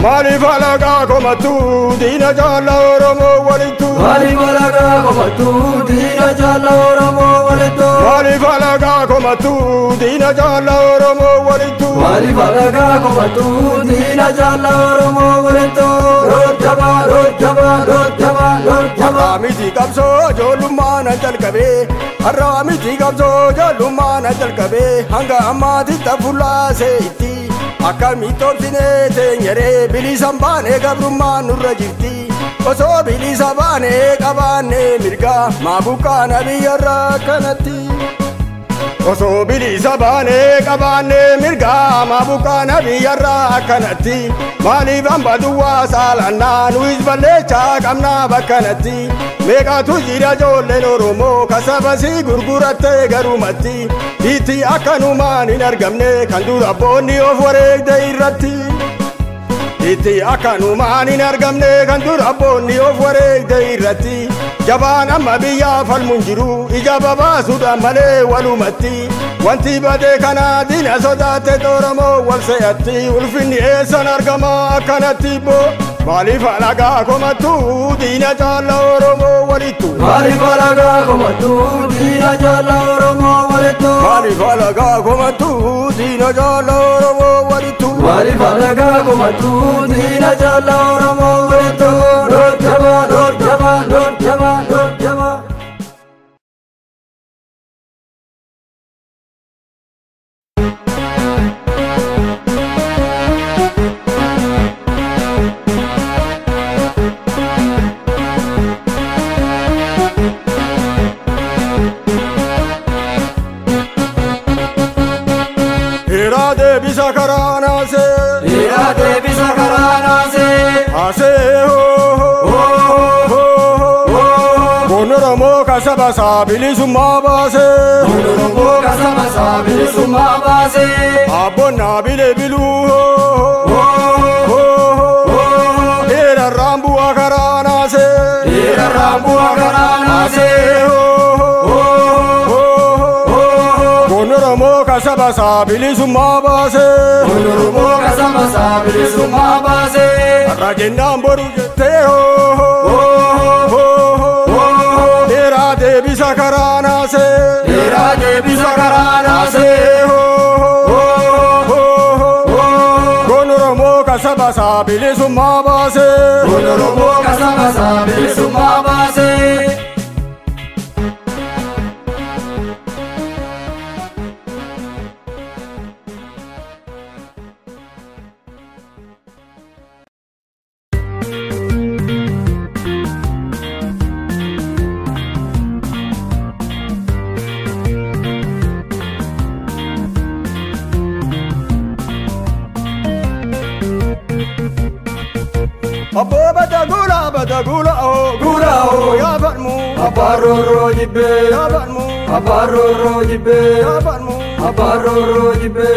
Mali falaga komatu dina jala oromo walitu. Mali falaga komatu dina jala oromo walitu. Mali falaga komatu dina jala oromo walitu. Mali falaga komatu dina jala oromo walitu. Rojaba rojaba rojaba rojaba. Amiti kamso joluma na jalkabe. Amiti kamso joluma na jalkabe. Hanga amati tafula se iti. Akami tortine tenyere bilisambane gabrumma nurra jirti. Oso bilisabane qabane mirga mabuka nabiyarra kanatti. Oso bilisabane qabane mirga mabuka nabiyarra kanatti. Mali bambaduwa salana nuis balecha kamna bakanatti. Mega tujira jolle oromo kasabasi gurguratte garumatti. Iti akanumaan hin argamne kan dura boonni of wareegde irratti. Iti akanumaan hin argamne kan dura boonni of wareegde irratti. Jabaan amma biyyaa falmuun jiru ija babaasuudhaan malee walumatti. Wanti badee kana diina sodaate oromoo wal se'atti. Ulfinni eessan argama akkanatti boo. Maaliif alagaa komatu diina jala oromoo walitu. Maaliif alagaa komatu diina jala oromoo walitu. Maaliif alagaa komatu diina jala oromoo walitu. Maaliif alagaa komatu diina jala oromoo walitu. Rojaba rojaba rojaba rojaba. Irade bisa karana se. Irade bisa karana se. Ase ho ho ho ho. Bonoromo kasaba sabili summa base. Bonoromo kasaba sabili summa base. Abona bile bilu ho ho ho ho. Era rambu akarana se. Era rambu akarana se. Bonoromo kasaba sabili summa base. Bonoromo kasaba sabili summa base. Rajendam boru jete ho ho ho ho. Era debisa karana se. Era debisa karana se. Ho ho ho ho. Bonoromo kasaba sabili summa base. Bonoromo kasaba sabili summa base. Abbo badagula oh Gula oh ya farmu. Abaroro jibbe Ya farmu. Abaroro jibbe Ya farmu. Abaroro jibbe.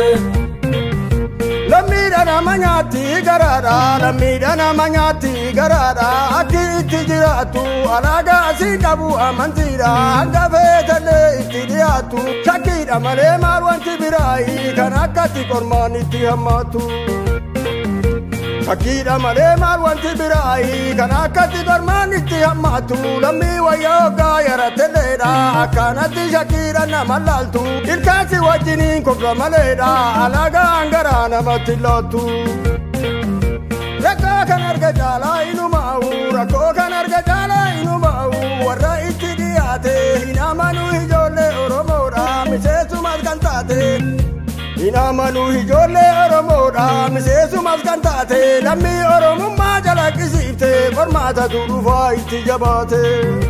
Lammiidha nama nyaatti garaadha. Lammiidha nama nyaatti garaadha. Akki itti jiraatu alaagaa asii qabu amantiidha. Hanga feetallee itti dhiyaatu. Shakkiidha malee maal wanti biraayi kan akkatti qormaan itti hammaatu. Shakkiidha malee maal wanti biraayi kan akkatti qormaan itti hammaatu. Lammii wayyaa hoggaa yarateleedha. Akkanatti shakkiidha nama laaltu. Ilkaansi wajjiniin kofla maleedha. Alaagaan garaa namatti laatu. Rakkoo kan arga caalaa inumaa'u. Rakkoo kan arga caalaa inumaa'u. Warra itti dhiyaate hin amanu ijoollee Oromoodha. Miseensumas kan taate. Hin amanu ijoollee Oromoodha. Miseensumas kan taate. Lammii Oromummaa jalaqqisiifte. Qormaatatu dhufaa itti jabaate.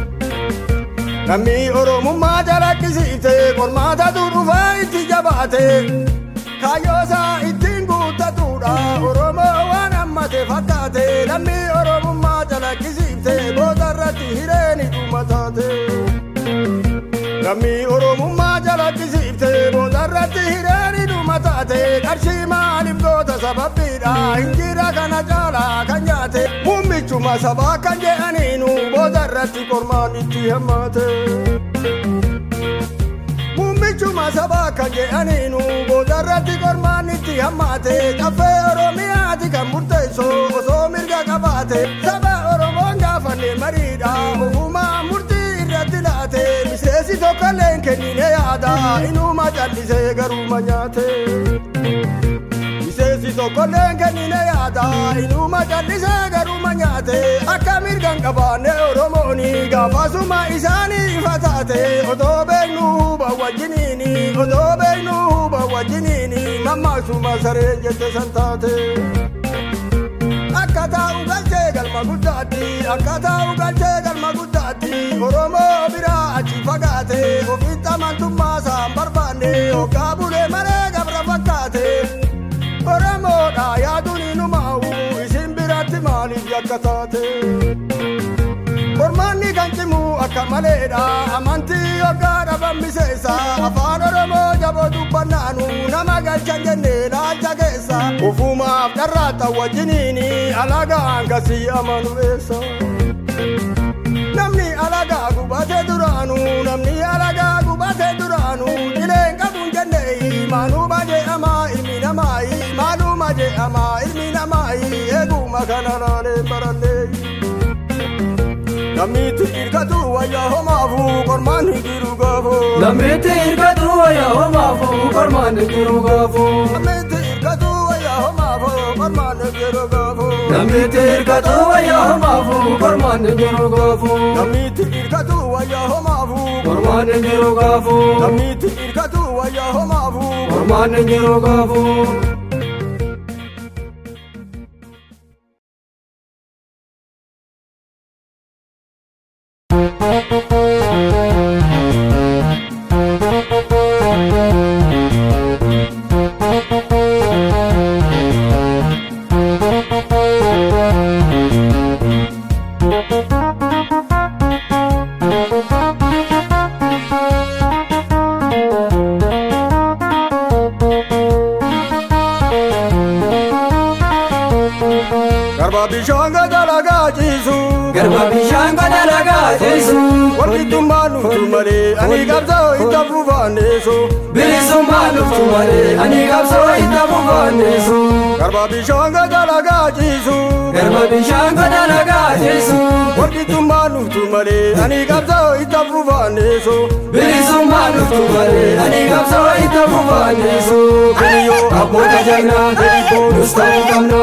Lammii Oromummaa jalaqqisiifte. Qormaatatu dhufaa itti jabaate. Kaayyoosaa ittiin guuttatuudha. Oromoo waan hammate fakkaate. Lammii Oromummaa jalaqqisiifte. Boodarratti hireeni dhuma taate. Lammii Oromummaa jalaqqisiifte. Boodarratti hireeni dhuma taate. Qarshii maaliif goota sababbiidha. Injira kana caalaa kan nyaate. Muummichuma sabaa kan jedhaniinu boodarratti qormaan itti hammaate. Bichuma sabaka je aninu bodarratti kormaanitti hammaate caffee oromiyaati kan murteessu osoo mirga qabaate saba oromoon gaafanne mariidha ofumaa murtii irratti laate miseensi tokkolleen kennine yaada inuma callisee garuma nyaate miseensi tokkolleen kennine yaada inuma callisee garuma nyaate akka mirgan qabaanne oromooni gaafasuma isaanii ifa taate otoo beeknu bawwajjiniini otoo beeknu bawwajjiniini mammaasuma sareen jette santaate akka taa'u galchee galma guddaatti akka taa'u galchee galma guddaatti oromoo biraa achi fagaate ofitti amantummaa isaan barbaanne hoggaa bulee maree gabra fakkaate oromoodha yaaduun inumaa'u isin biratti maaliif yakka taate Kormaanni kan cimu akka maleedha amantii hoggaa dhaban miseessa afaan oromoo jaboo dubbannaanu nama galchan jenne laalcha keessa ufumaaf dharraata wajjiniini alagaan kasii amanu eessa namni alagaa gubatee duraanu namni alagaa gubatee duraanu jileen qabuun jenne maanuu baje amaa ilmi namaayi maaluu maje amaa ilmi namaayi eeguma kana laalee barallee Namiti irkatu wayya homaafu kormaanni jiru gaafu Namiti irkatu wayya homaafu kormaanni jiru gaafu Namiti irkatu wayya homaafu kormaanni jiru gaafu Namiti irkatu wayya homaafu kormaanni jiru gaafu Namiti irkatu wayya homaafu kormaanni jiru gaafu Namiti irkatu wayya homaafu kormaanni jiru gaafu Garba bishanga dalagaa jisu Garba bishanga dalagaa jisu Walqixxummaan dhuftu malee ani qabsoo itti fufanneessu Bilisummaan dhuftu malee ani qabsoo itti fufanneessu Garba bishanga dalagaa jisu Garba bishanga dalagaa jisu Walqixxummaan dhuftu malee ani qabsoo itti fufanneessu Bilisummaan dhuftu malee ani qabsoo itti fufanneessu Kiriyyoo abboota jagnaa diribboo nusta'uu qabna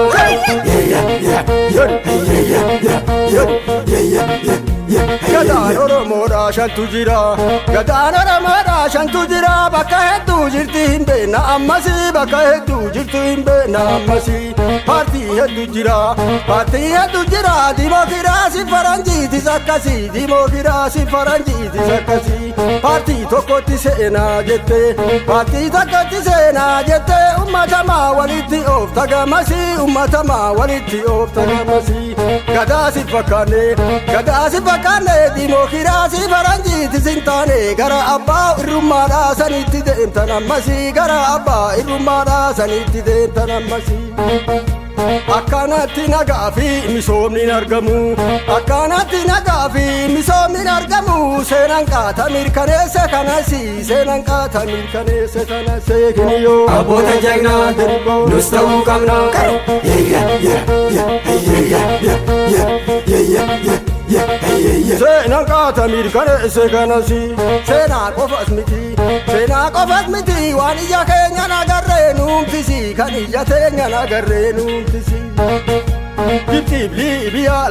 Gadaan oromoodha shantu jira Gadaan oromoodha shantu jira bakka hedduu jirti hin beekna ammasi bakka hedduu jirtu hin beekna ammasi paartii hedduu jira paartii hedduu jira dimokiraasii faranjiitis akkasi dimokiraasii faranjiitis akkasi paartii tokkotti seenaa jette paartii tokkotti seenaa jette ummatamaa walitti oofta gamasi ummatamaa walitti oofta gamasi gadaasi fakkaanne dimokiraasii faranjiitis hin taane gara abbaa irrummaadhaa sanitti deemtan ammasi gara abbaa irrummaadhaa sanitti deemtan ammasi Akkanatti nagaa fi misoomni argamu Akkanatti nagaa fi misoomni argamu seenaan qaata mirkaneesse kanasi seenaan qaata mirkaneesse kanasi kiniyyoo abboota jagnaa nus ta'uu qabna Seenaan qaata mirkaneesse kanasi seenaa qofas miti waan ija keenya nagarree nuumtisi kan ija teenya nagarree nuumtisi Jibxiif Liibiyaa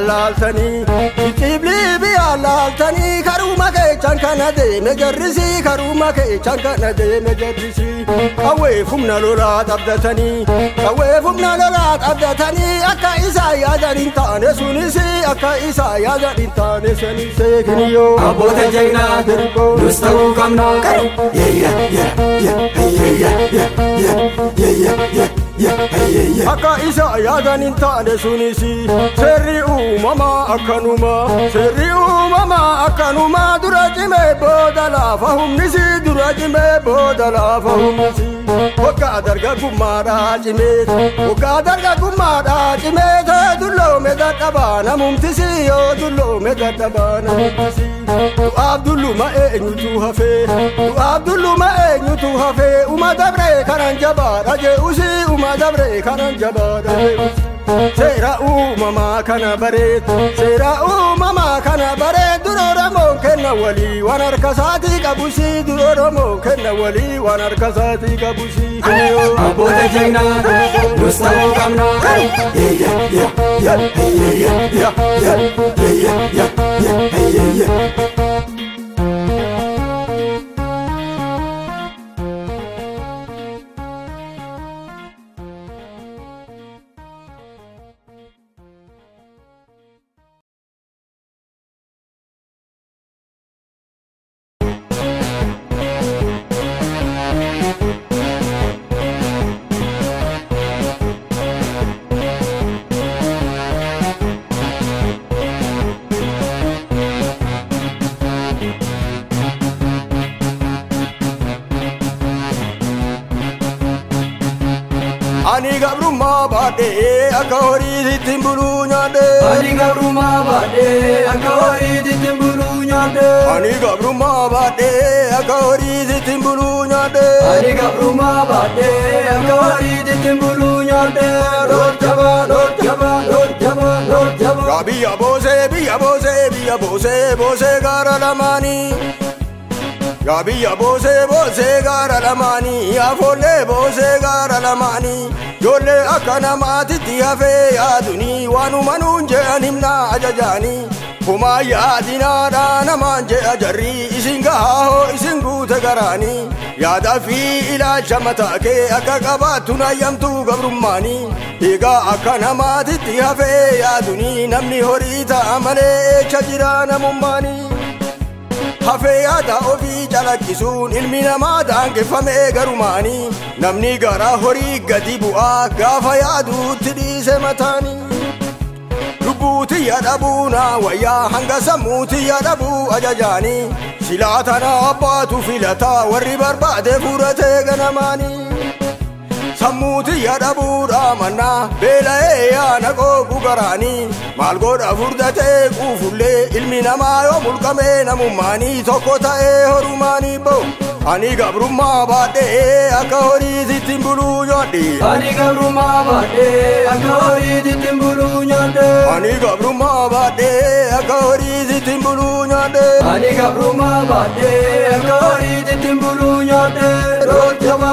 laaltanii karuma keechan kana deeme jarrisi karuma keechan kana deeme jarrisi Qawweef humna lolaa qabdatanii akka isaa yaadan hin taane sunis akka isaa yaadan hin taane sanis kiniyyoo abboota jagnaa nus ta'uu qabna Akka isa yaadan hin taane sunis seerri uumamaa akkanuma dura cimee booda laafa humnisi dura cimee booda laafa humnisi waggaa dargaggummaadhaa cimee dulloome dadhabaa namumtisi yoo dulloome dadhabaa namumtisi du'aaf dulluma eenyutu hafee hafe umadabre karanjaba raje usi umadabre karanjaba raje sera mama kana bare sera mama kana bare durora mo kenna wali wanar kasati kabusi durora mo kenna wali wanar kasati kabusi abota jayna mustawo kamna Ani gabruma bade akori ditimbulu nyade Ani gabruma bade akori ditimbulu nyade Ani gabruma bade akori ditimbulu nyade Ani gabruma bade akori ditimbulu nyade Rojaba Biya bose gara lamani Ya biya bose gara lamani Ya folle bose gara lamani Jolle akana matiti hafe yaaduni Wanu manunje animna ajajani Kuma yaadina dana manje ajarri Isinga haho isingu tegarani Yaada fi ilaalcha mataake Akka qabaatuna yamtu gabrummaani Egaa akkana matiti hafe yaaduni Namni horii ta'a malee echa jira namummaani Hafe yaada ofii calaqqisuun ilmi namaa daangeffamee garumaanii namni gara horii gadi bu'aa gaafa yaaduutti dhiise mataanii lubbuuti yaadabuuna wayyaa hanga sammuuti yaadabuu ajajaanii silaa tana abbaatu filataa warri barbaade furatee ganamaanii sammuuti yaadabuudha mannaa beela'ee yaana qooqu garaanii maal godha furdatee quufullee ilmi namaa yoo mulqamee namummaanii tokko ta'ee horumaanii bo'u ani gabrummaa baadhee akka horii sittiin buluu nyaadhe Ani gabrummaa baadhee akka horii sittiin buluu nyaadhe Ani gabrummaa baadhee akka horii sittiin buluu nyaadhe Ani gabrummaa baadhee akka horii sittiin buluu nyaadhe Rojaba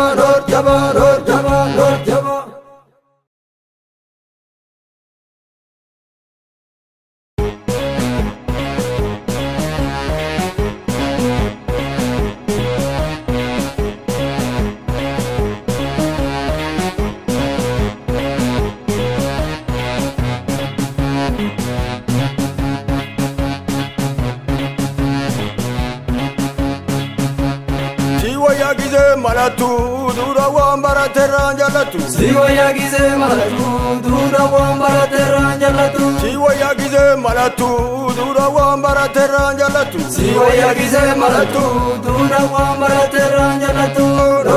Siwaya gize malatu dura wambara terran jalatu Siwaya gize malatu dura wambara terran jalatu Siwaya gize malatu dura wambara terran jalatu Siwaya gize malatu dura wambara terran jalatu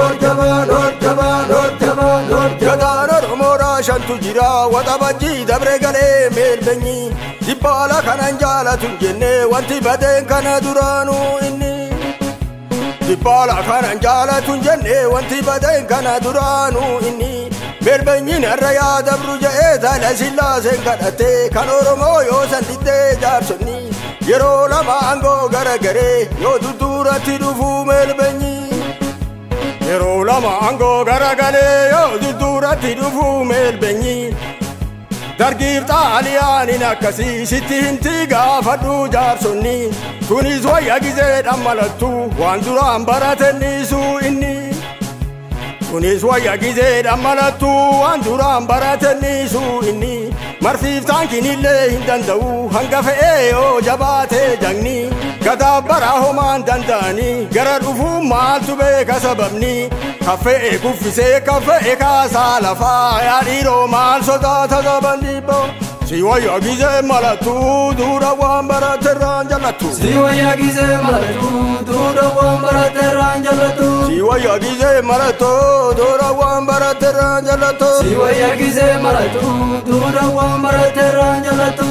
Rojaba Gadana romora shantu jira wata bajji dabre gale melbenyi Dibbala kanan jalatu jenne wanti baden kana duranu inni Dibbala kanan jalatu jenne wanti baden kana duranu inni melbenyi narra ya dabru jae tala sillasen kadate kan oromoo yoo sandite jaarsonni yeroo lama angoo garagare yoo dudduratti dhufu melbenyi Yeroo lama angoo garagalee yoo dudduratti dhufu melbenyi dargiif xaaliyaanin akkasii sitti hinti gaafadhu jaarsonni tunis wayya gizeedhaan malattu waan duraan baratennisu inni tunis wayya gizeedhaan malattu waan duraan baratennisu inni marfiif taankinillee hin danda'u hanga fe'ee yoo jabaatee jagni gadaabbara homaan danda'anii gara dhufuun maaltu beeka sababni kaffe'e kuffisee kaffe'e kaasaa lafaa yaadhiiroo maal sodaata sabandibbo siwayya gizee malatu dura waan baraterraan jallattu Siwaya gize malatu dura wambara terran jalatu siwayya gizee malatu dura waan baraterraan jallattu Siwaya gize malatu dura wambara terran jalatu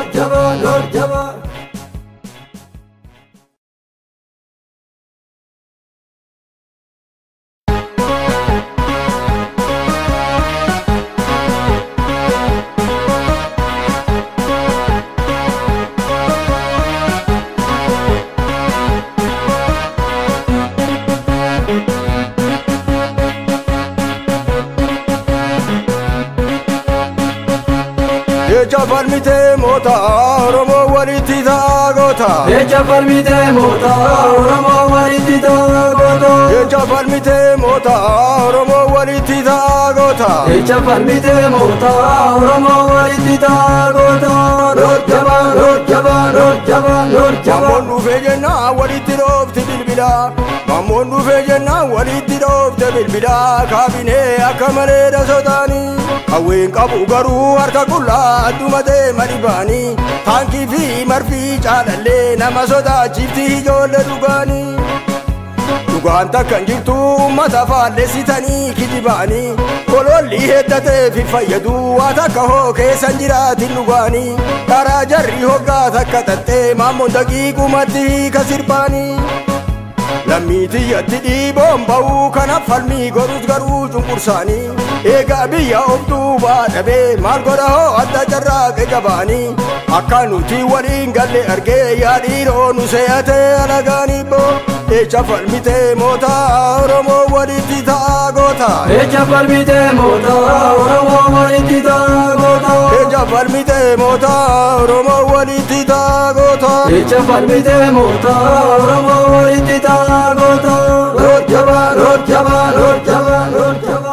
Rojaba falmite mota Oromo walitti taagota Jecha falmite mota Oromo walitti taagota Jecha falmite mota Oromo walitti taagota Jecha falmite mota Oromo walitti taagota Lorjaba lorjaba lorjaba lorjaba Mammoon dhufee jennaan walitti dhoofti bilbila Mammoon dhufee jennaan walitti dhoofte bilbila Kaabinee akka malee dhasotaanii Hawween qabu garuu harka qullaa adduma deema dhibaanii Taankii fi marfii caalallee nama sodaachifti ijoollee dhugaanii Dhugaan takkan jirtu uummata faallessitanii kijibaanii Kololli heddatee fi fayyadu waa takka hoo keessan jiraatin dhugaanii Karaa jarri hoggaa takka tattee maammoon daqiiqumatti ka sirbaanii Lammiitiyyatti dhiiboon ba'uu kanaaf falmii godhus garuu cunqursaanii Eegaa biyya of duubaa dhabee maal godha hoo adda carraaqe jabaanii Akka nuti waliin galle argee yaadhiiroo nu seeyatee alagaanii boo Jecha falmite mota Oromo walitti taagota Jecha falmite mota Oromo walitti taagota Jecha falmite mota Oromo walitti taagota Jecha falmite mota Oromo walitti taagota Lorjaba lorjaba lorjaba lorjaba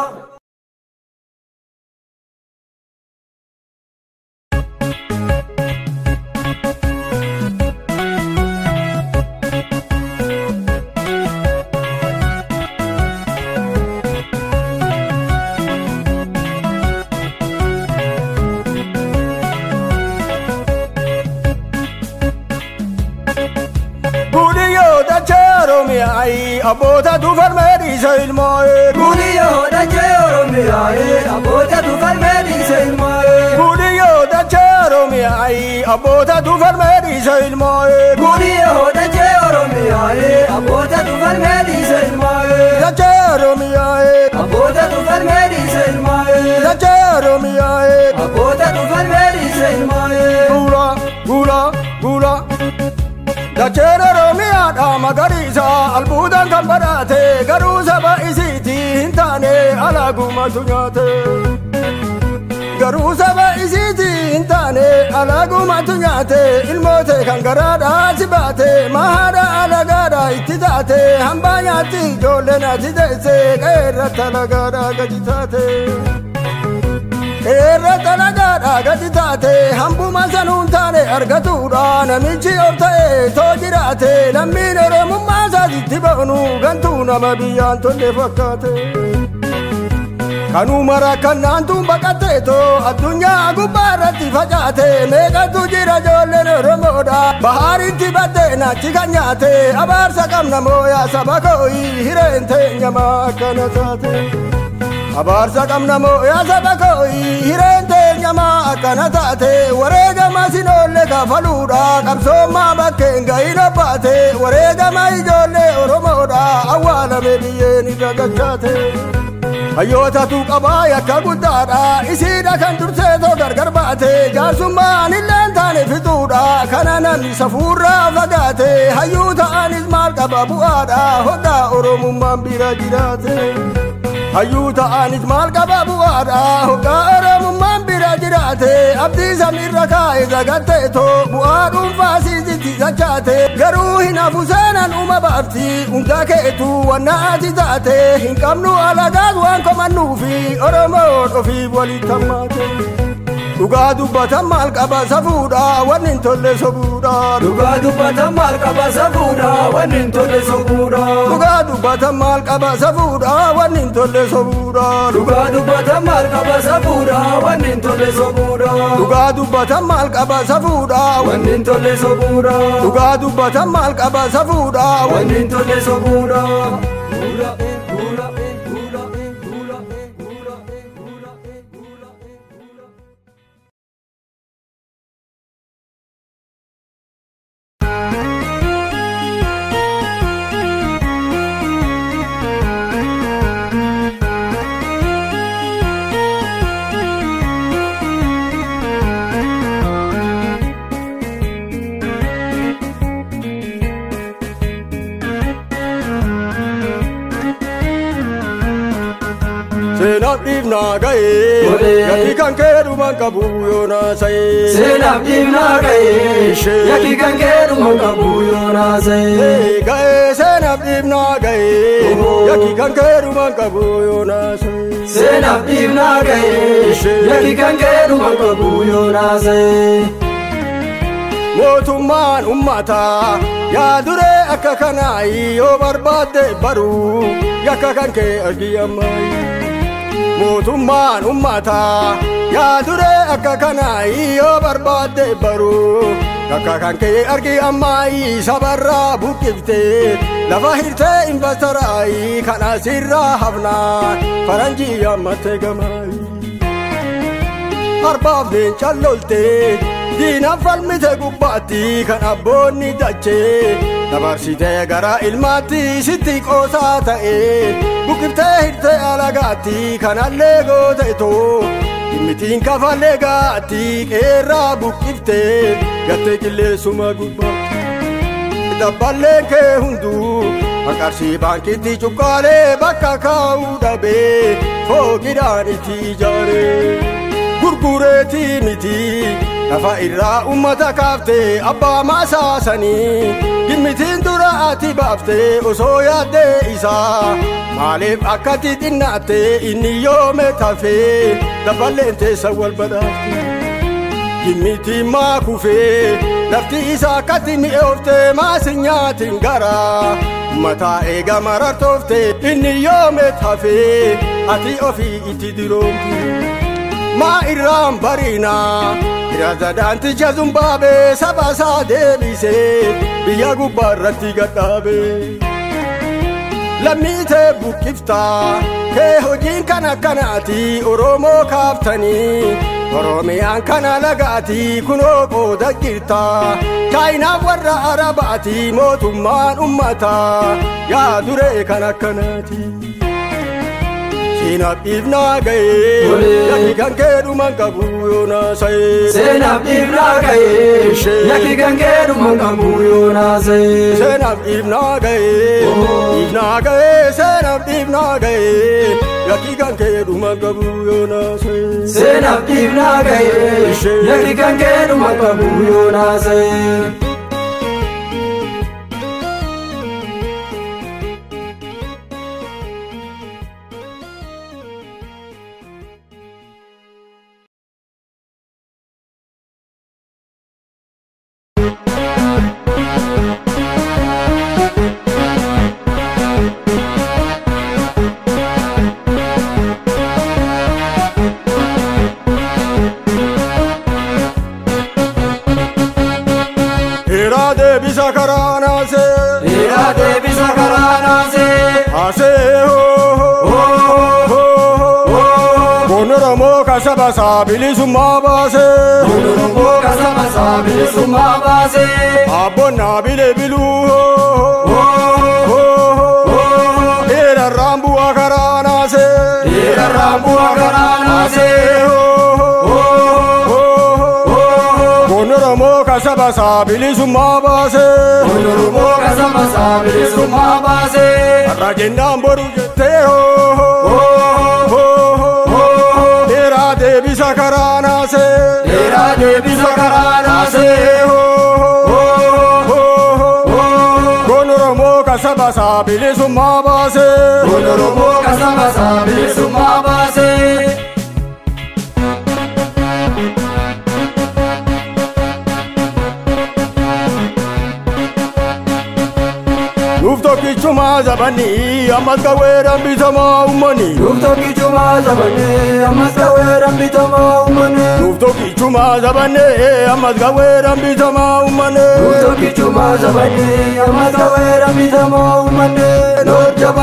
Abboota tu falmeedhiisa ilmaa'ee Guudiyyoo dachee Oromiyaa'ee abboota tu falmeedhiisa ilmaa'ee Guudiyyoo dachee Oromiyaa'ee abboota tu falmeedhiisa ilmaa'ee Guudiyyoo dachee Oromiyaa'ee abboota tu falmeedhiisa ilmaa'ee Dachee Oromiyaa'ee abboota tu falmeedhiisa ilmaa'ee Dachee Oromiyaa'ee abboota tu falmeedhiisa ilmaa'ee Guula guula guula Dacheen Oromiyaadha magariisa albuudaan kan badhaate garuu saba isiitii hin taane alaagumatu nyaate Garuu saba isiitii hin taane alaagumatu nyaate ilmoote kan garaadhaa si baate mahaadha alagaadhaa itti taate hambaa nyaatti ijoolleen ati teesse qeerratti alagaadhaa gadi taate Irratti alagaadhaa gadi taate hambuma sanuun taane argatuudha namichi of ta'e too jiraate lammiin oromummaa isaatitti ba'nu gantuu nama biyyaan tolle fakkaate Kanuma rakkannaantuun baqatteetoo addunyaa gubbaa irratti facaate meeqatu jira ijoolleen oromoodha bahaaritti baddeenachi kan nyaate abaarsa qabna mooyaa saba koo'ii hireen teenyamaa akkana taate Abaarsa qabna mooyaa saba koo'ii hireen teenyamaa akkana taate wareegama sinoolle kafaluudha qabsoommaa bakkeen ga'iin obbaate wareegama ijoollee oromoodha awwaalame biyyeen irra galchaate Hayyootatu qabaa yakka guddaadha isiidha kan durseetoo gargar baate jaarsummaan illeen taane fixuudha kana namni safuurraa fagaate hayyuu ta'anis maal qaba bu'aadha hoggaa oromummaan bira jiraate Hayyuu ta'anis maal qaba bu'aadha hoggaa oromummaan bira jiraate abdii samiirra kaa'e sagatteetoo bu'aa dhuunfaa siisitti sachaate garuu hin hafu seenan uma baafti hunda keetu wanna ati taate hin qabnu alagaas waan komannuufi oromoon ofiif walitti hammaate Dhugaa dubbatan maal qaba safuudha wanni hin tolle sobuudha Dhugaa dubbatan maal qaba safuudha wanni hin tolle sobuudha Dhugaa dubbatan maal qaba safuudha wanni hin tolle sobuudha Dhugaa dubbatan maal qaba safuudha wanni hin tolle sobuudha Dhugaa dubbatan maal qaba safuudha wanni hin tolle sobuudha Dhugaa dubbatan maal qaba safuudha wanni hin tolle sobuudha Senap divna gaye yaki kan kedu man kabu yona say Senap divna gaye yaki kan kedu man kabu yona say gaye senap divna gaye yaki kan kedu man kabu yona say Senap divna gaye yaki kan kedu man kabu yona say Motumman ummata ya dure akka kanai yo barbade baru yakka kan ke argiyamai Motumman ummata ya dure akka kanai yo barbade baru yakka kan ke argiyamai sabarra bukifte lafa hirte investarai kana sirra hafna faranji yamate gamai arbab den challolte Dina falmite gubbatti kan abbonni dache dabarsite gara ilmatti sitti qosa ta'e buqifte hirte alagatti kan allego ta'eto dimmitiin kafalle gaatti qeerra buqifte gatte qilleessuma gubbatti dabballeen kee hundu Akarsi bankitti cuqqaalee bakka kaa'uu dhabee fooqidhaan itti ijaare gurgureetti miti lafa irraa ummata kaaftee abbaa maasaasanii dhimmitiin dura ati baaftee osoo yaaddee isaa maaliif akkatti xinnaattee inni yoome tafee daballeen teessa wal badhaafte dhimmitiin maa kufee lafti isaa akkatti mi'ooftee maasin nyaatiin garaa mataa eega marartooftee inni yoome tafee ati ofii itti diroomte maa irraan bariinaa Razadaanti Zimbabwe sabasa deebise biyya gubbaarratti gadhaabe lammite buqqifta kee hojiin kana kanaati Oromoo kaaftanii Oromiyaan kana lagaati kunoo qooda jirta Chaayinaaf warra Arabaati mootummaan ummata yaa duree kana kanaati Senap divna gaye yaki kan kedu man kabu yona say Senap divna gaye yaki kan kedu man kabu yona say Senap divna gaye senap divna gaye yaki kan kedu man kabu yona say Senap divna gaye yaki kan kedu man kabu yona say Irade bisa karana se ase ho Gonoromo kasaba sabili sumabase Gonoromo kasaba sabili sumabase Abona bile bilu Era rambu akarana se Gonoromo kasaba sabili sumabase Gonoromo kasaba sabili sumabase Rajendam boru jete ho Irade bisa karana se Gonoromo kasaba sabili sumabase Gonoromo kasaba sabili sumabase Nuftoki chuma zabani amaska weram bitama umani Nuftoki chuma zabani amaska weram bitama umani Nuftoki chuma zabani amaska weram bitama umani Nuftoki chuma zabani amaska weram bitama umani Lord Jaba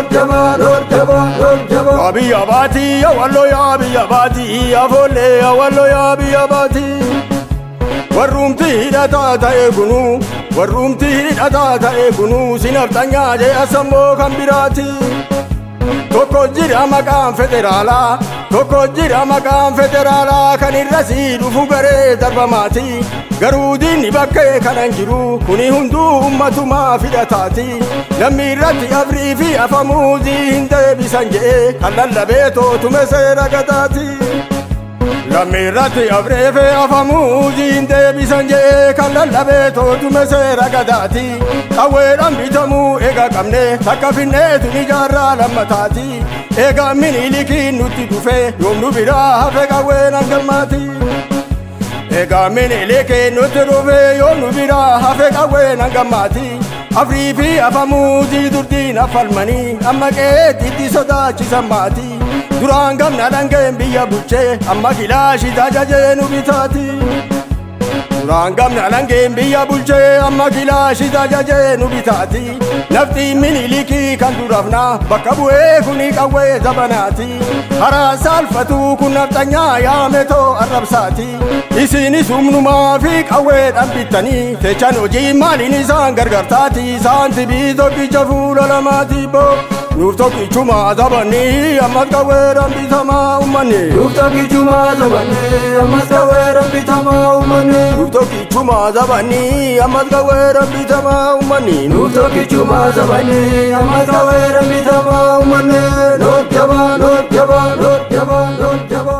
Abi abati ya wallo ya abi abati ya vole ya wallo ya abi abati Warumti hidata egunu Warumti hidata egunu Sinaftanya je asambo kambirati Tokko jira maqaan federaalaa tokko jira maqaan federaalaa kan irrasii dhufu garee darbamaati garuu diinni bakkee kanan jiru kuni hunduu ummatumaa fidhataati namni irratti afrii fi afamuuzii hin deebisan jedhee kan lallabee tootume seera gataati namni irratti afrii fi afamuuzii hin deebisan jedhee kan lallabee tootume seera gataati qawweedhaan bitamuu eega qabne takka finneetu ni jaarraa lammataati eega minilikiin nutti dhufe yoom nu biraa hafe qawween hangalmaati eega minilikiin nutti dhufe yoom nu biraa hafe qawween hangalmaati afrii fi afamuuzii durdiin affalmanii amma qeetitti sodaachisan maati duraan gamna dhangeen biyya bulchee amma kilaashii tajajee nu bitaati duraan gamna dhangeen biyya bulchee amma kilaashii tajajee nu bitaati naftiin minilikii kan durafna bakka bu'ee kuni qawwee zabanaati haraa saalfatuu kun nafxanyaa yaametoo arrabsaati isinis humnumaa fi qawweedhaan bittanii techan hojii maaliin isaan gargartaati saanti bii tokkicha fuula lamaati boo nuuf tokkichuma zabanii ammas qawweedhaan bitamaa ummanni nuuf tokkichuma zabanii ammas qawweedhaan bitamaa ummanni nuuf tokkichuma zabanii ammas qawweedhaan bitamaa ummanni nuuf tokkichuma zabanii ammas qawweedhaan bitamaa ummanni loot jabaa loot jabaa loot jabaa loot jabaa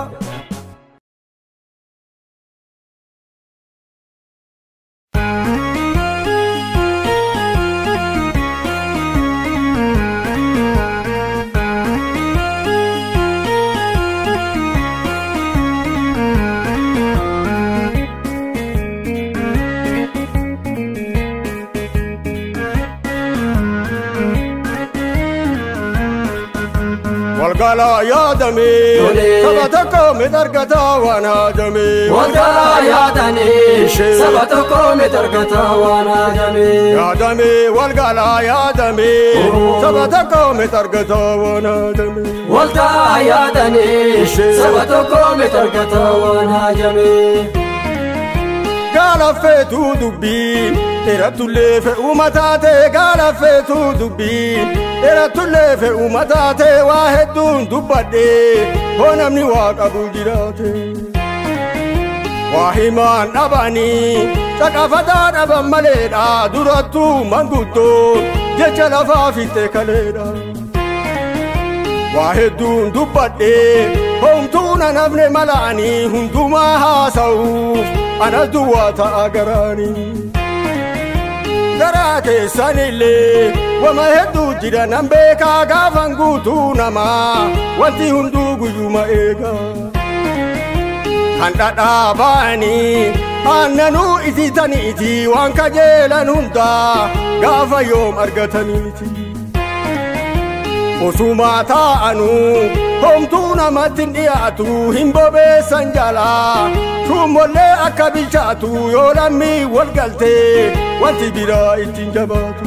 Walgala yaadame saba tokko mitargata waan haajame walgala yaadane saba tokko mitargata waan haajame yaadame walgala yaadame saba tokko mitargata waan haajame walgala yaadane saba tokko mitargata waan haajame galaffeetu dubbii dheeratullee fe'uu mataate galaffeetu dubbii dheeratullee fe'uu mataate waa hedduun dubbadhe hoo namni waa qabu jiraate waa himaan dhabanii caqafataa dhaban maleedha durattuu manguddoo jecha lafaa fitte kaleedha waa hedduun dubbadhe homtuu nan hafne malaanii hundumaa haasa'uuf anas duwwaa ta'a garaanii garaa keessanillee wama hedduu jira nan beekaa gaafan guutuu namaa wanti hunduu guyyuma eega kan dhadhaa ba'anii aannanuu isitaniiti waan kajeelan hundaa gaafa yoom argataniiti osumaa taa'anuu homtuu namatti hin dhiyaatu hin bobeessan jalaa shumollee akka bilchaatu yoo lammii wal galtee wanti biraa ittiin jabaatu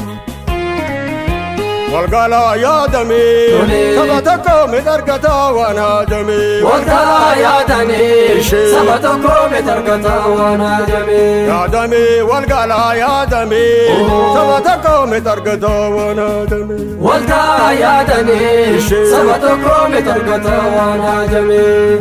walgala yaadame saba tokko mitargata waan haajame walgala yaadane saba tokko mitargata waan haajame yaadame walgala yaadame saba tokko mitargata waan haajame walgala yaadane saba tokko mitargata waan haajame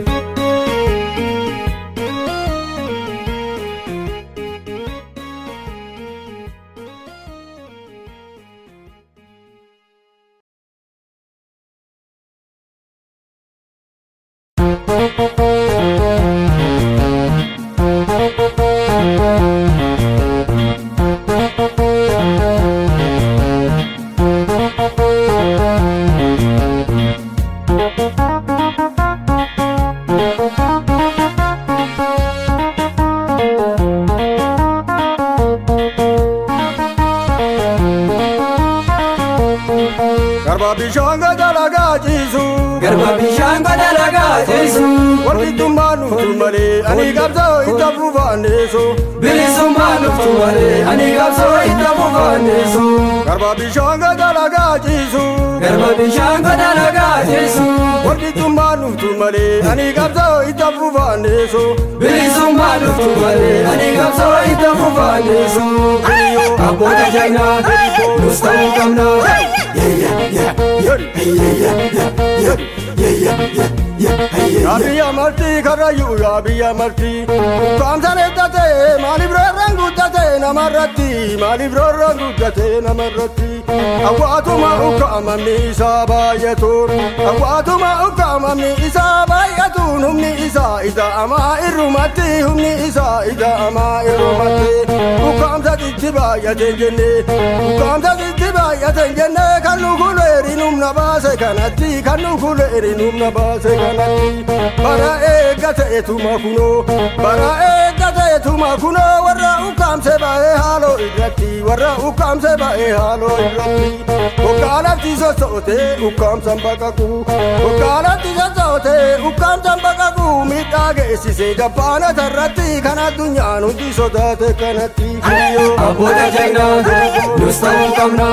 Garba bishanga dalaga jisu garba bishanga dalaga jisu warri tumbanu tumbale ani gabzo itabu vaneso bilisumanu tumbale ani gabzo itabu vaneso garba bishanga dalaga jisu garba bishanga dalaga jisu warri tumbanu tumbale ani gabzo itabu vaneso bilisumanu tumbale ani gabzo itabu vaneso abota jaina mustamu kamna yeah Biyya marti karayu ya biyya marti Kamsa nedate mali brorran gudate namarratti mali brorran gudate namarratti Awwatuma ukamamni isa baay'atun Awwatuma ukamamni isa baay'atun humni isa ida ama irrumatti humni isa ida ama irrumatti Ukamsa ditti baay'ate jenne Ukamsa ditti baay'ate jenne kanu kuleri numna baase kanatti kanu kuleri numna baase kanatti Bara eeggate etuma kuno bara eeggate etuma kuno warra ukamse bae halo irratti warra ukamse bae halo irratti Okalafti sosote ukamsan bakaku Okalafti sosote ukamsan bakaku midhage sise gabbana tarratti kana dunyaan hundi sodaate kanatti Abboota jagna nusta ukamna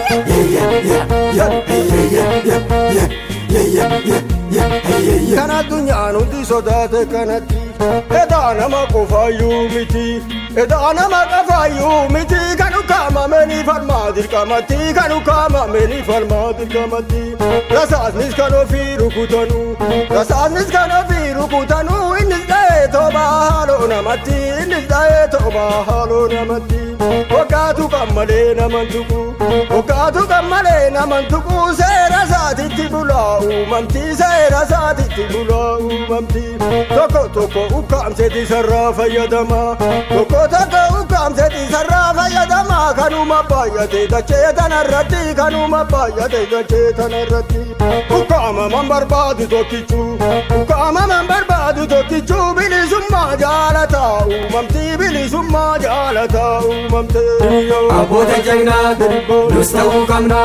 Kana dunyaan hundi sodaate kanatti Eda nama qofayyuu miti Eda nama qofayyuu miti Kanu kaamameni falmaa dirqamatti Kanu kaamameni falmaa dirqamatti Rasaasnis kan ofii rukutanu Rasaasnis kan ofii rukutanu Innis dha'ee toobaa haaloo namatti Innis dha'ee toobaa haaloo namatti Waggaatu kan malee naman tuqu Waggaatu kan malee naman tuqu Seera isaatitti bulaa uumamti Seera isaatitti bulaa uumamti Tokko tokko ukamseti sarraa fayyadama Tokko tokko ukamseti sarraa fayyadama Kanuma baay'ate dachee tanarratti Kanuma baay'ate dachee tanarratti Ukamaman barbaadu tokkichu Ukamaman barbaadu tokkichu Bilisummaa jaalataa uumamti Bilisummaa jaalataa uumamte Abboota jagnaa nusta ukamna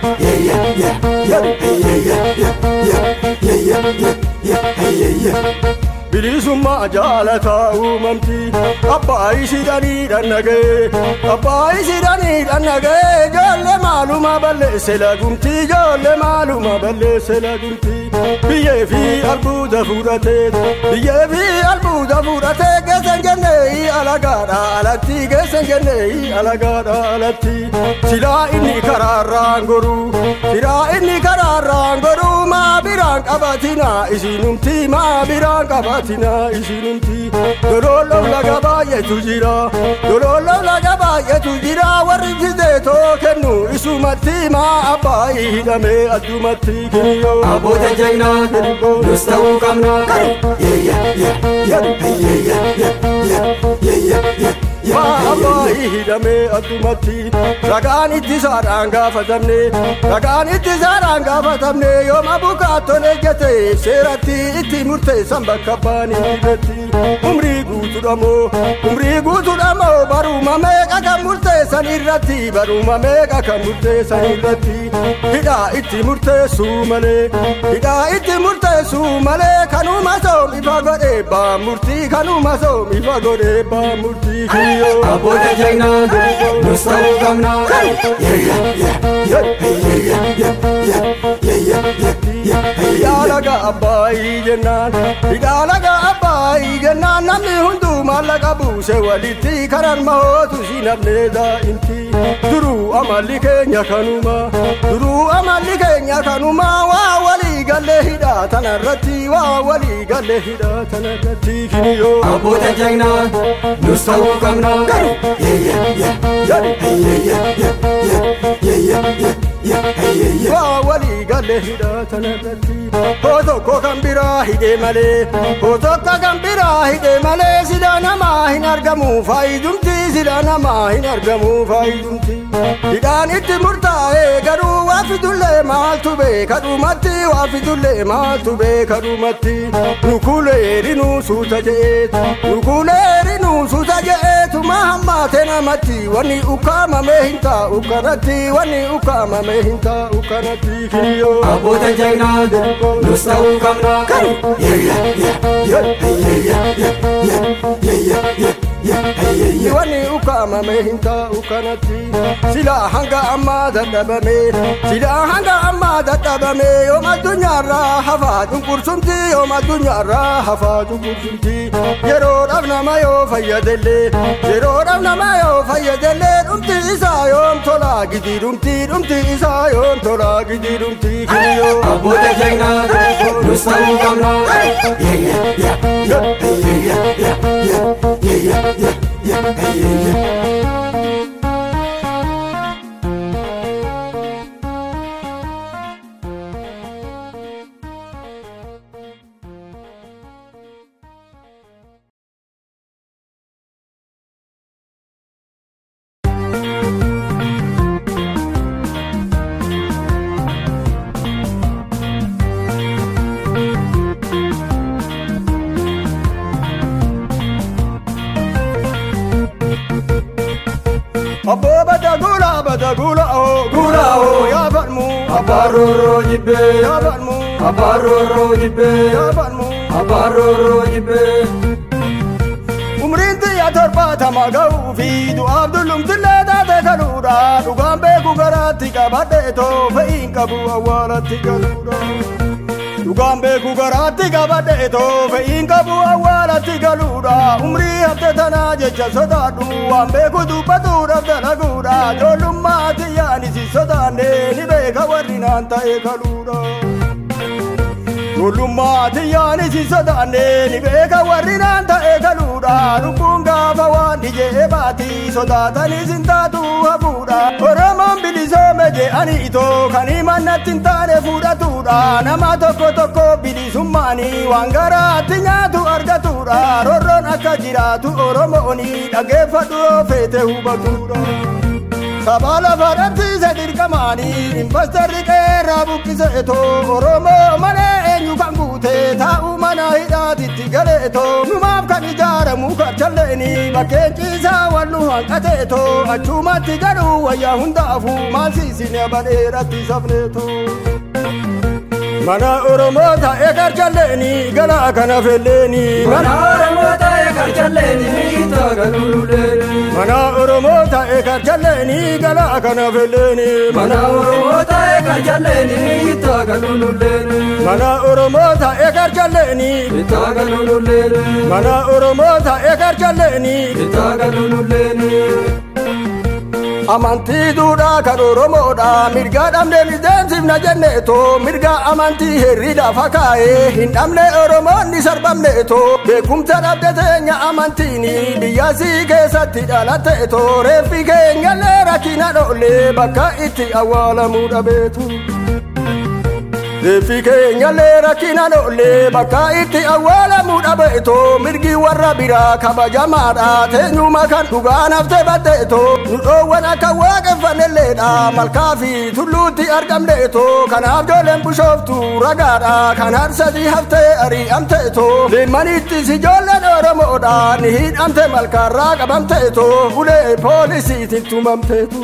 Bilisummaa jaalataa uumamti Abbaa ishidhanii dhannagee Abbaa ishidhanii dhannagee Ijoollee maaluma balleesse lagumti Ijoollee maaluma balleesse lagumti Biyyee fi albuuda fudhatee Biyyee fi albuuda fudhatee Geessan jennee alagaadha alatti Geessan jennee alagaadha alatti Silaa inni karaarraan goruu Silaa inni karaarraan goruu Maa biraan qabatina isinumti Maa biraan qabatina isinumti Dololoof laga baay'eetu jira Dololoof laga baay'eetu jira Warri fideetoo kennu isumatti Maa abbaa hidhamee addumatti kiriyyoo Abboota jagnaa nusta ukamna Maa abbaa hidhamee addumatti Ragaan ittisaadhaan gaafatamne Ragaan ittisaadhaan gaafatamne Yooma bukaattoon ejjete Seeratti itti murteessan bakka baanii hidhatti Umrii guutuudhamoo Baruma meeqa kan murteessan irratti Baruma meeqa kan murteessan irratti Hidhaa itti murteessuu malee Hidhaa itti murteessuu malee Kanuma soom ifa godhee baan murtii Kanuma soom ifa godhee baan murtii Abboota jagnaa nusta ukamna Hidhaalaga abbaayii jennaan Hidhaalaga abbaayii jennaan Namni hunduu maallaqa buuse walitti Karan mahootu si nafnee daa'imti Duruu amalli keenya kanuma Duruu amalli keenya kanuma Waa walii galle hidhaa tanarratti Waa walii galle hidhaa tanarratti kiriyyoo Abboota jagnaa nusta ukamna Waa walii galle hidhaa tanarratti Hoo tokko kan biraa hidhee malee Hoo tokko kan biraa hidhee malee Sida namaa hin argamu faayidumti Sida namaa hin argamu faayidumti Hidhaan itti murtaa'e garuu waa fidullee maaltu beeka dhumatti Waa fidullee maaltu beeka dhumatti Nukuleeri nuusuuta je'eet Nukuleeri nuusuuta je'eetuma hammaate namatti Wanni ukkaamamee hin taa'u kanatti Wanni ukkaamamee hin taa'u kanatti kiriyyoo Abboota jagnaa nusta ukamna Wanni ukkaamamee hin taa'u kanatti Silaa hanga ammaa dadhabame Silaa hanga ammaa dadhabame dhabame yoom addunyaarraa hafaa cunqursumti yoom addunyaarraa hafaa cunqursumti yeroodhaaf nama yoo fayyadellee yeroodhaaf nama yoo fayyadellee dhumti isaa yoom tolaa gidi dhumti isaa yoom tolaa gidi dhumti kiyyo abboota keenya nus ta'uu qabna Abbo badagula oh ya balmu abaroro jibbe ya balmu abaroro jibbe ya balmu abaroro jibbe umrinti ya torbata magau fi du abdulum tilada de kalura dugambe kugarati kabadeto fein kabu awalati kalura dugambe kugarati kabadeto fein kabu awalati kalura umri hatte tana jecha sodadu ambe kudubatu rabdalagura jolumati yani si sodane ni be kawarinanta e kalura jolumati yani si sodane ni be kawarinanta e kalura lubunga fawani je bati sodatani sintatu habura oromon bilisome je ani ito kani manatin tane fudatura nama tokko bilisumani wangara tinyatu argatura roron akajiratu oromoni dhaggeeffadhu feete hubatura sabala faranti sedir kamani investorri qeerra bukkiseeto oromo male eenyu kan guute taa'u mana hidhaatitti galeeto numaaf kan ijaaramu karchalleeni bakkeen ciisaa wallu hanqateeto achumatti gadhu wayyaa hundaafu maal siisine badheeratti sabneeto mana oromo ta'e karchalleeni gala kana felleeni mana oromo ta'e karchalleeni tagalululeeni mana oromo ta'e karchalleeni gala kana felleeni mana oromo ta'e karchalleeni tagalululeeni mana oromo ta'e karchalleeni tagalululeeni mana oromo ta'e karchalleeni tagalululeeni amanti duudha kan oromoodha mirga dhabne mideensifna jenneeto mirga amantii herriidha fakkaa'e hin dhabne oromoonni sarbamneeto beekumsa dhabde teenya amantiini biyyasii keessatti dhalateeto reeffi keenyallee rakkina dholle bakka itti awwaalamuu dhabeetu reeffi keenyallee rakkina dholle bakka itti awwaalamuu dhabeeto mirgi warra biraa kabajamaadha teenyuma kan dhugaan hafte baddeeto nu dhoowwan akka waaqeffannelleedha malkaa fi tulluutti argamneeto kanaaf ijoolleen bushooftu ragaadha kan harsadii haftee ari'amteeto leemmanittis ijoolleen oromoodha ni hidhamte malkaarraa qabamteeto ulee poolisiitiin tumamteetu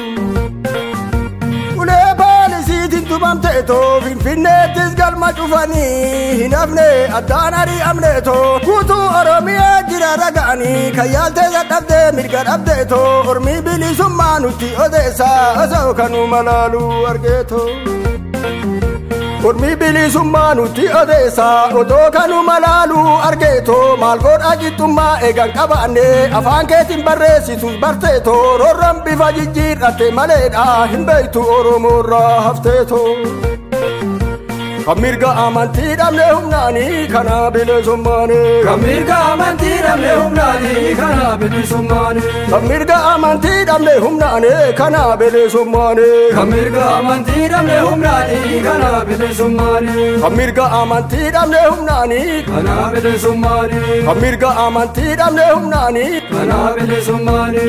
ulee poolisiitiin tumamteeto finfinneettis galma cufanii hin hafne addaan ari'amneeto guutuu oromiyaa jira raga'anii kan yaaltee dadhabdee mirga dhabdeeto ormii bilisummaa nutti odeessa osoo kanuma laaluu argeeto ormii bilisummaa nutti odeessa otoo kanuma laaluu argeeto maal godha jittummaa eegan qabaanne afaan keetiin barreessitus barteeto rorroon bifa jijjiirratte maleedha hin beektu oromoorraa hafteeto kan mirga amantii dhabne humnaanii kana bilisummaani kan mirga amantii dhabne humnaanii kana bilisummaani kan mirga amantii dhabne humnaanii kana bilisummaani kan mirga amantii dhabne humnaanii kana bilisummaani kan mirga amantii dhabne humnaanii kana bilisummaani kan mirga amantii dhabne humnaanii kana bilisummaani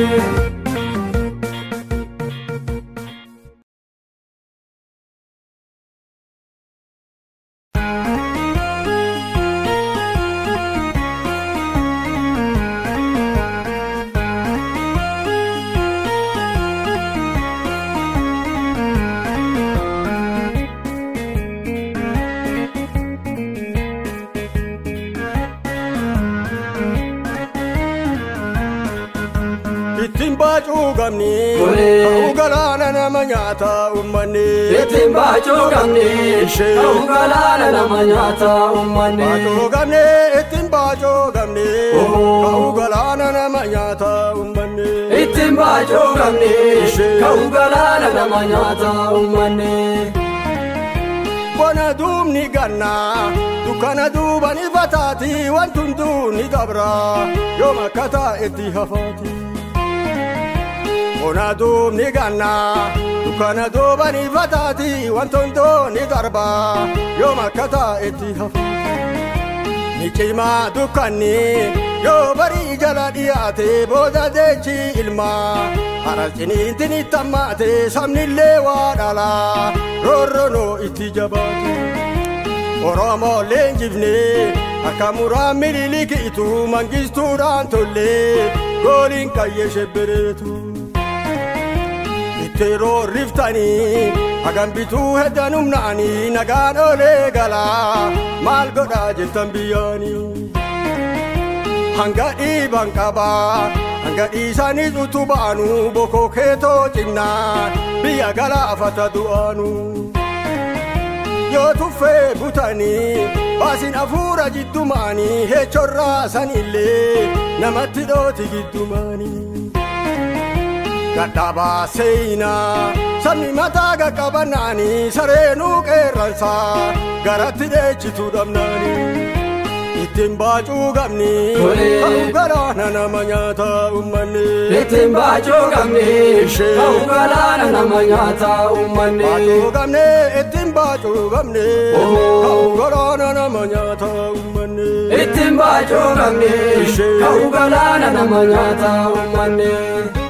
ittiin baacuu gamni ta'uu galaana nama nyaata uummanni. Ittiin baachuu qabne ta'uu galaana nama nyaata uummanni. Baachuu qabne ittiin baachuu qabne ta'uu galaana nama nyaata uummanni. Ittiin baachuu qabne ta'uu galaana nama nyaata uummanni. Bona duubni ganna dukkana duubani fataati wanti hunduu ni dabra yoom akka taa'etti hafaati. Bona duubni ganna dukkana duubani fataati wanti hunduu ni darba yoom akka taa'etti hafaati. Ni cimaa dukkanni yoo barii jala dhiyaate booda jechi ilmaa haras ciniinti ni tammaate sabnillee waa dhala roorronoo itti jabaate. Oromoo leenjifne akka muraan Minilikiitu mangistuudhaan tollee gooliin qayyee shebbereetu. Itti roorriftanii hagam bituu heddan humnaanii nagaan olee galaa maal godhaa jettan biyyaanii. Hanga dhiiban qabaa hanga dhiisanii utubaanu bokoo keetoo cinnaan biyya galaafata du'aanu. Yoo tuffee butanii baasin hafuura jiddumaanii heechorraa sanillee namatti dhooti giddumaanii. Dadhabaa seenaa sabni mataa qaqqabanaanii sareenuu qeerransaa garatti dheechitu dhabnaanii. Ittiin baachuu qabne ta'uu galaana nama nyaata uummanni. Ittiin baachuu qabne ta'uu galaana nama nyaata uummanni. Baachuu qabne ittiin baachuu qabne ta'uu galaana nama nyaata uummanni. Ittiin baachuu qabne ta'uu galaana nama nyaata uummanni.